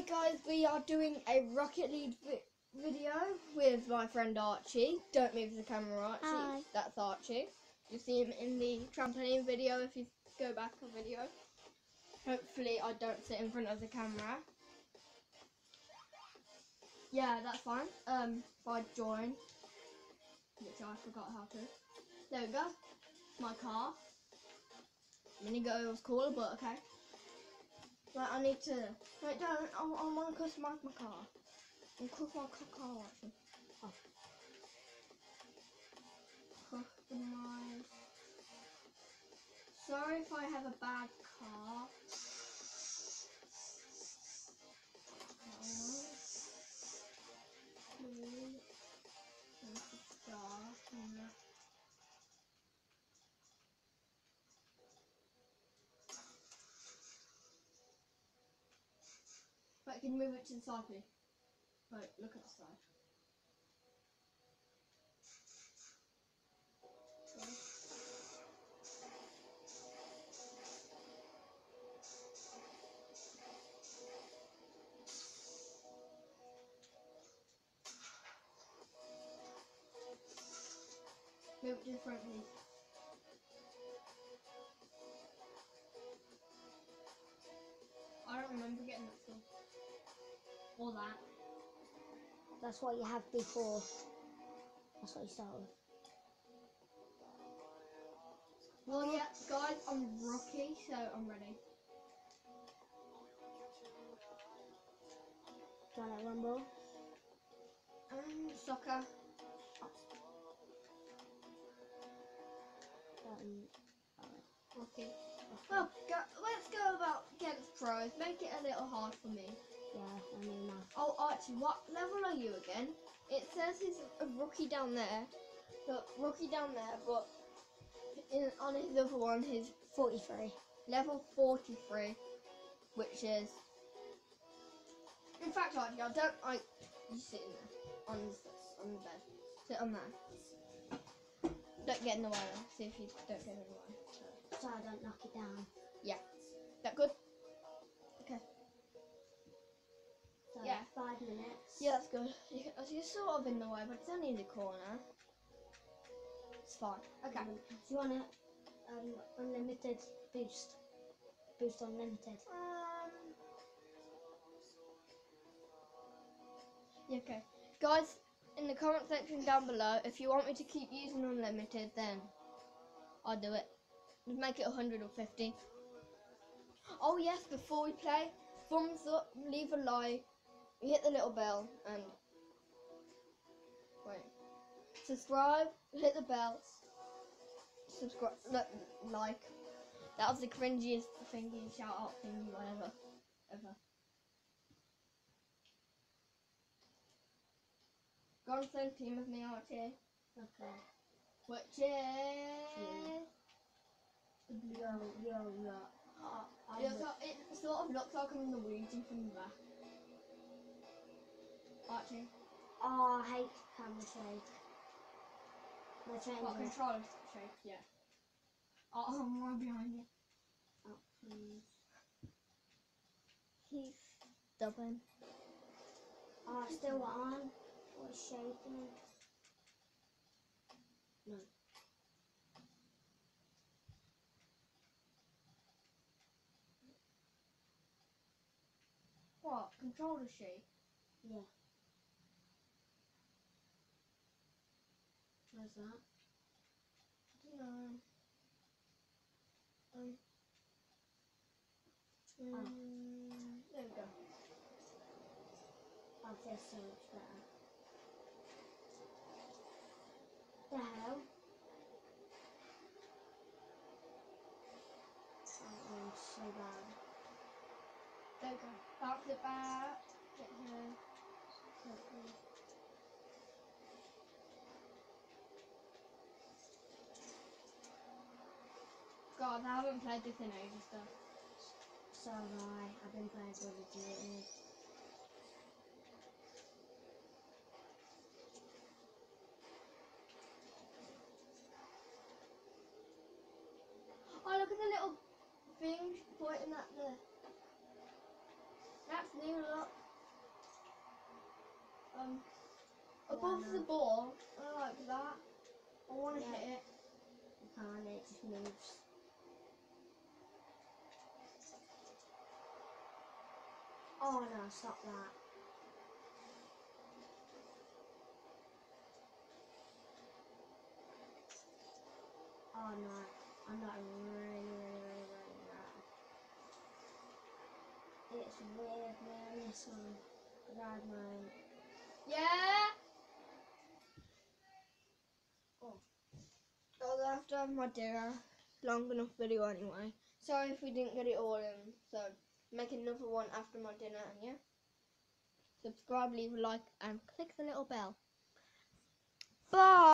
guys, we are doing a Rocket League video with my friend Archie. Don't move the camera, Archie. Hi. That's Archie. You see him in the trampoline video if you go back a video. Hopefully I don't sit in front of the camera. Yeah, that's fine. If I join, which I forgot how to. There we go. My car. Minigo was cooler, but okay. Right, I need to. Wait, don't. I want to customize my car. I'll customize my car actually. Oh. Customize. Sorry if I have a bad car. Right, can you move it to the side, please? Right, look at the side. Okay. Move it to the front, please. I don't remember getting that stuff. Or that. That's what you have before. That's what you start with. Well, yeah, guys, I'm rookie, so I'm ready. Do you want to rumble? Soccer. Rookie. Well, let's go about against pros. Make it a little hard for me. Yeah, I mean that. Oh, Archie, what level are you again? It says he's a rookie down there. But rookie down there, but on his other one, he's 43. level 43, which is. In fact, Archie, I don't like you sitting there on the bed. Sit on there. Don't get in the way. See if you don't get in the way. So I don't knock it down. Yeah. That good? Okay. So Yeah. 5 minutes. Yeah, that's good. You're sort of in the way, but it's only in the corner. It's fine. Okay. Do you want to unlimited boost? Boost unlimited. Yeah, okay. Guys, in the comment section down below, if you want me to keep using unlimited, then I'll do it. Just make it 150. Oh yes, before we play, thumbs up, leave a like, hit the little bell, and wait, subscribe, hit the bell, subscribe, like. That was the cringiest thingy, shout out thingy, whatever, ever. Go on the same team with me, Archie. Okay. Which is Yo. it sort of looks like I'm Luigi from the back. Archie. Oh, I hate camera shake. They're changing. What, controller shake? Yeah. Oh, I'm right behind you. Oh, please. He's stubborn. Oh, still on. What's shaking? No. What? Controller shake? Yeah. Where's that? I don't know. There we go. Oh, this so much better. The hell? Oh, so bad. There we go. Bounce it back. Get here. Okay. God, I haven't played this in ages though. So have I. I've been playing Call of Duty. Oh, look at the little thing pointing at the. That's new, look. above no. the ball, like that. I want to Yeah. hit it. You can't, it just moves. Oh no, stop that. Oh no, I'm not really right. It's weird, man, this one. Grab mine. Yeah. Oh. I'll have to have my dinner. Long enough video anyway. Sorry if we didn't get it all in. So make another one after my dinner, and yeah. Subscribe, leave a like, and click the little bell. Bye.